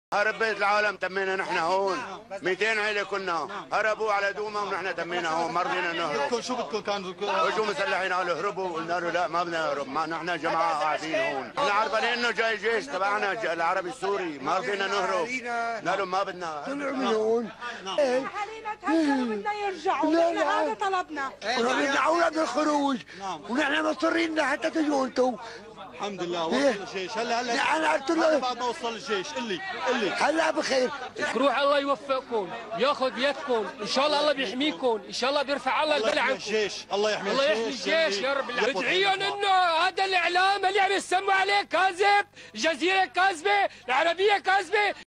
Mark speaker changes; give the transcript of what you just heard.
Speaker 1: هرب بيت العالم تمينا نحن هون 200 عيله كنا هربوا على دوما ونحن تمينا هون ما رضينا نهرب.
Speaker 2: شو بدكم كانوا
Speaker 1: اجوا مسلحين قالوا اهربوا قلنا له لا ما بدنا نهرب ما نحن جماعه قاعدين هون احنا عرفانين انه جاي جيش تبعنا العربي السوري ما رضينا نهرب قلنا لهم ما بدنا
Speaker 3: طلعوا من هون
Speaker 4: اهالينا تهجروا بدنا يرجعوا نحن هذا طلبنا
Speaker 3: ورجعونا بالخروج ونحن مصرين لحتى تجوا انتم.
Speaker 2: الحمد لله وصل الجيش هلا
Speaker 3: انا قلت له
Speaker 2: بعد ما وصل الجيش قل لي
Speaker 3: هلا بخير.
Speaker 5: روح الله يوفقكم ياخذ بيدكم ان شاء الله، الله بيحميكم ان شاء الله، بيرفع الله البلاء عنكم.
Speaker 2: الجيش الله يحمي
Speaker 5: الله يحمي الجيش يا رب العالمين. بدعيهم انه هذا الاعلام اللي عم يسموا عليه كاذب، الجزيره كاذبه، العربيه كاذبه.